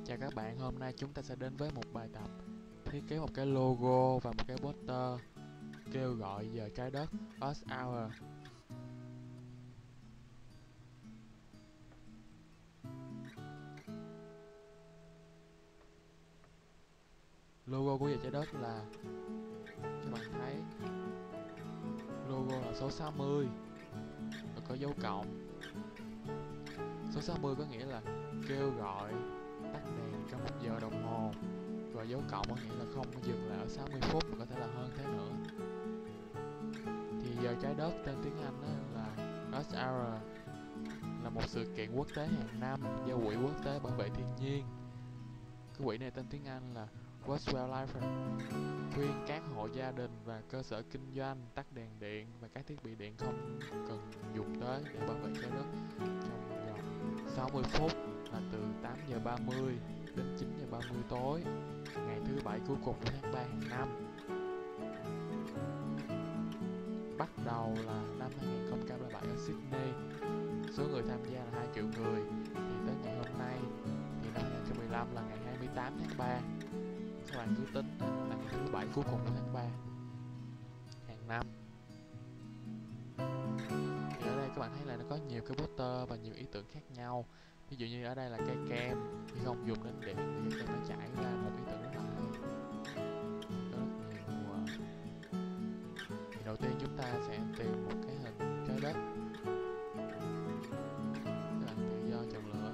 Chào các bạn, hôm nay chúng ta sẽ đến với một bài tập thiết kế một cái logo và một cái poster kêu gọi giờ trái đất Earth Hour. Logo của giờ trái đất là, các bạn thấy logo là số 60 và có dấu cộng. Số 60 có nghĩa là kêu gọi tắt đèn trong 1 giờ đồng hồ, và dấu cộng có nghĩa là không dừng lại ở 60 phút mà có thể là hơn thế nữa. Thì giờ trái đất tên tiếng Anh là Earth Hour, là một sự kiện quốc tế hàng năm do Quỹ Quốc tế Bảo vệ Thiên nhiên. Cái quỹ này tên tiếng Anh là World Wildlife Fund, khuyên các hộ gia đình và cơ sở kinh doanh tắt đèn điện và các thiết bị điện không cần dùng tới để bảo vệ trái đất trong vòng 60 phút, là từ 8 giờ 30 đến 9 giờ 30 tối, ngày thứ Bảy cuối cùng của tháng 3 hàng năm. Bắt đầu là năm 2007 ở Sydney. Số người tham gia là 2 triệu người. Thì tới ngày hôm nay thì năm 2015 là ngày 28 tháng 3. Các bạn cứ tính là ngày thứ Bảy cuối cùng của tháng 3 hàng năm. Thì ở đây các bạn thấy là nó có nhiều cái poster và nhiều ý tưởng khác nhau. Ví dụ như ở đây là cây kem, khi không dùng đến điện thì cái kem nó chảy ra, một ý tưởng rất là hay. Có rất nhiều. Thì đầu tiên chúng ta sẽ tìm một cái hình trái đất. Các bạn tự do chọn lựa.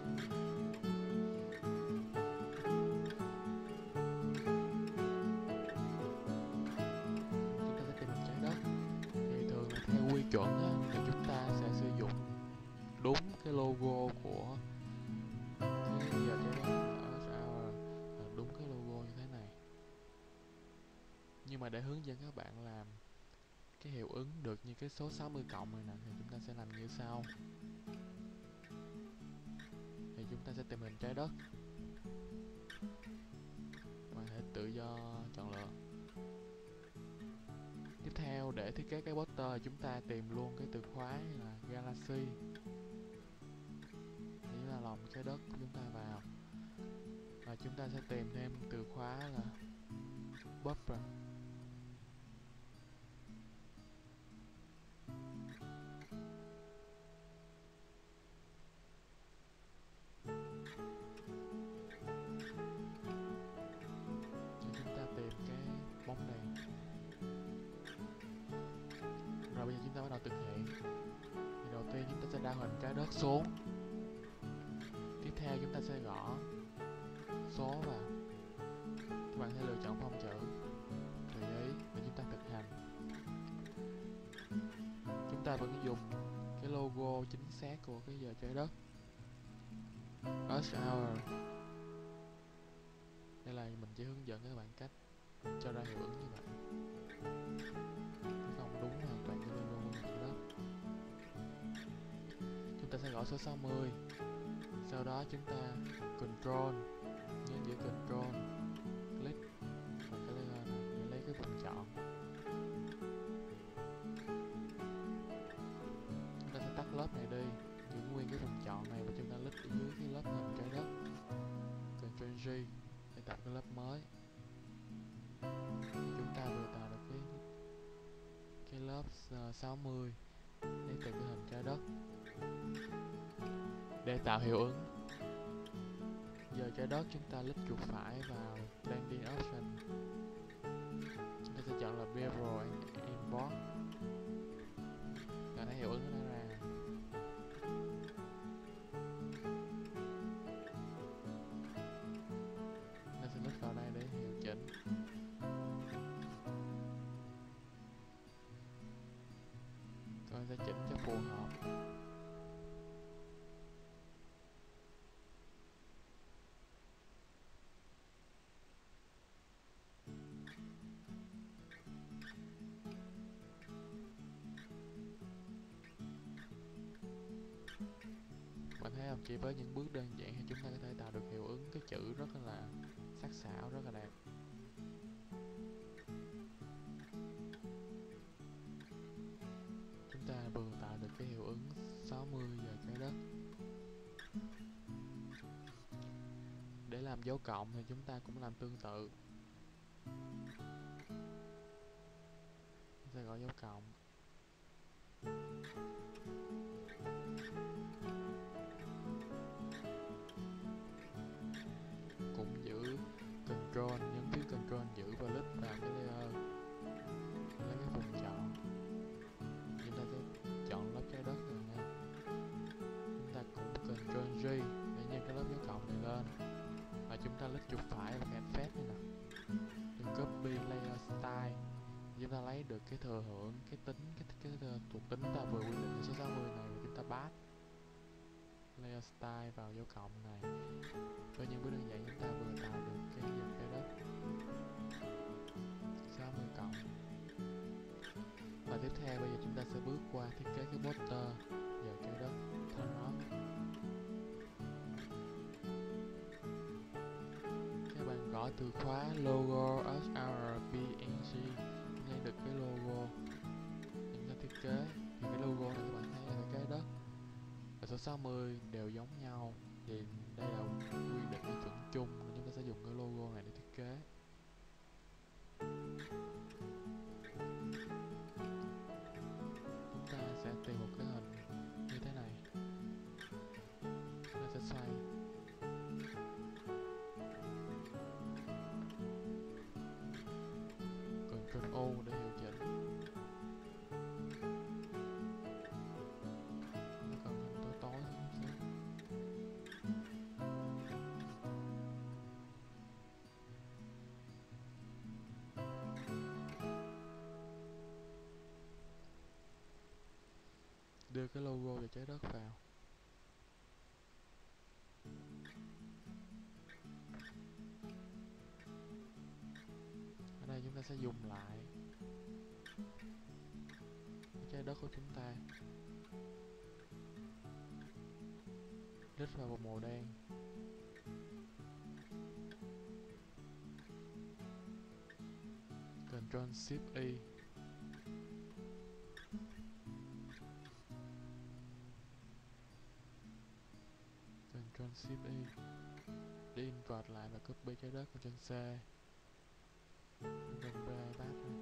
Chúng ta sẽ tìm hình trái đất. Thì thường là theo quy chuẩn thì chúng ta sẽ sử dụng đúng cái logo của cái giờ trái đất ở Hour, đúng cái logo như thế này. Nhưng mà để hướng dẫn các bạn làm cái hiệu ứng được như cái số 60 cộng này nè, thì chúng ta sẽ làm như sau. Thì chúng ta sẽ tìm hình trái đất. Các bạn hãy tự do chọn lựa. Tiếp theo, để thiết kế cái poster, chúng ta tìm luôn cái từ khóa là galaxy. Đây là lòng trái đất của chúng ta vào. Và chúng ta sẽ tìm thêm từ khóa là bubble. Chúng ta tìm cái bóng đèn. Rồi bây giờ chúng ta bắt đầu thực hiện. Thì đầu tiên chúng ta sẽ đa hình trái đất xuống. Tiếp theo chúng ta sẽ gõ số vào. Các bạn sẽ lựa chọn phông chữ tùy ý để chúng ta thực hành. Chúng ta vẫn dùng cái logo chính xác của cái giờ trái đất Earth Hour. Đây là mình chỉ hướng dẫn các bạn cách cho ra hiệu ứng như vậy, không đúng hoàn toàn cái logo của giờ trái đất. Chúng ta sẽ gõ số 60. Sau đó chúng ta Control, nhớ giữ Control, click và cái lấy cái phần chọn. Chúng ta sẽ tắt lớp này đi, giữ nguyên cái phần chọn này, và chúng ta click ở dưới cái lớp hình trái đất, Ctrl G để tạo cái lớp mới. Chúng ta vừa tạo được cái lớp 60 lấy từ cái hình trái đất. Để tạo hiệu ứng giờ trái đất, chúng ta click chuột phải vào Blending Option. Chúng ta sẽ chọn là Bevel and Import. Và thấy hiệu ứng nó ra. Chúng ta sẽ click vào đây để hiệu chỉnh. Tôi sẽ chỉnh cho phù hợp. Bạn thấy không, chỉ với những bước đơn giản thì chúng ta có thể tạo được hiệu ứng cái chữ rất là sắc sảo, rất là đẹp. Chúng ta vừa tạo được cái hiệu ứng 60 giờ trái đất. Để làm làm dấu cộng thì chúng ta cũng làm tương tự. Chúng ta gọi dấu cộng. Cũng giữ Ctrl, nhấn phím Ctrl giữ và lít vào cái layer, lấy cái vùng chọn. Chúng ta sẽ chọn lớp trái đất rồi nha. Chúng ta cũng Ctrl G để nhân cái lớp dấu cộng này lên, và chúng ta lít chuột phải và cái phép này nè, chúng copy layer style. Chúng ta lấy được cái thừa hưởng, cái tính, cái thuộc tính ta vừa quy định số 60 này, và chúng ta pass layer style vào dấu cộng này. Với những bước đơn giản chúng ta vừa tạo được cái giờ trái đất 60 cộng. Và tiếp theo bây giờ chúng ta sẽ bước qua thiết kế cái poster giờ trái đất turn off. Các bạn gõ từ khóa logo HRPNG nghe được cái logo chúng ta thiết kế. Thì cái logo này các bạn thấy là trái đất và số 60 đều giống nhau, thì đây là quy định chuẩn chung nên chúng ta sẽ dùng cái logo này để thiết kế. Chúng ta sẽ tìm một cái hình như thế này, chúng ta sẽ xoay. Ctrl O để điều chỉnh. Nó cần hình tối tối hơn một xíu. Đưa cái logo về trái đất vào. Ở đây chúng ta sẽ dùng lại cái trái đất của chúng ta, lít vào một màu đen. Ctrl Shift Y. Ctrl Shift Y để invert lại và copy trái đất. Ctrl C. Ctrl V paste ra.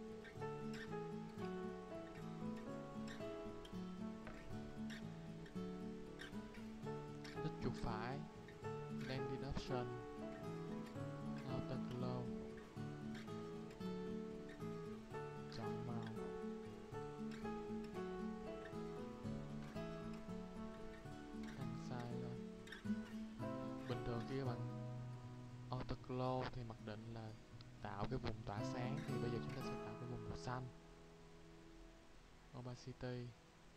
Lít chuột phải, Blending Option, Auto Glow, chọn màu, tăng size lên. Bình thường khi các bạn Auto Glow thì mặc định là tạo cái vùng tỏa sáng, thì bây giờ chúng ta sẽ tạo cái vùng màu xanh. Opacity,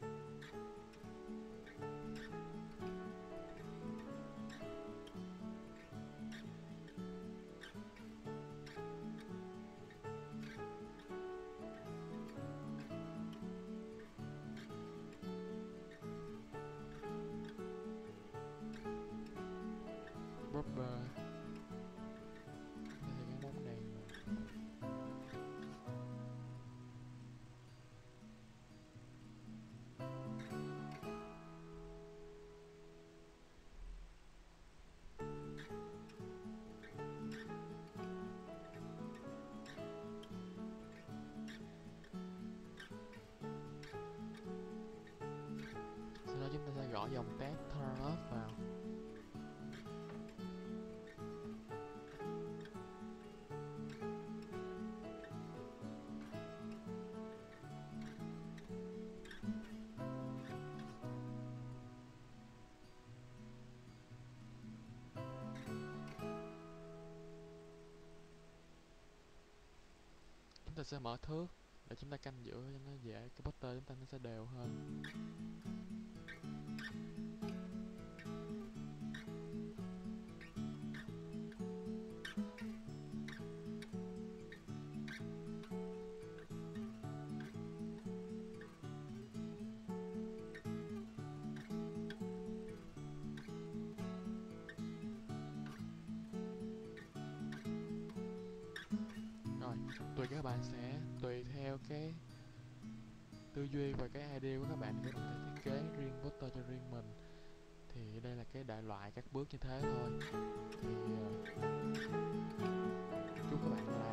Bumper. Đây là cái bóng đèn mà. Sau đó chúng ta sẽ gõ dòng tag turn off vào. Chúng ta sẽ mở thước để chúng ta canh giữa cho nó dễ, cái poster chúng ta nó sẽ đều hơn. Rồi, các bạn sẽ tùy theo cái tư duy và cái idea của các bạn để có thể thiết kế riêng poster cho riêng mình. Thì đây là cái đại loại các bước như thế thôi. Thì chúc các bạn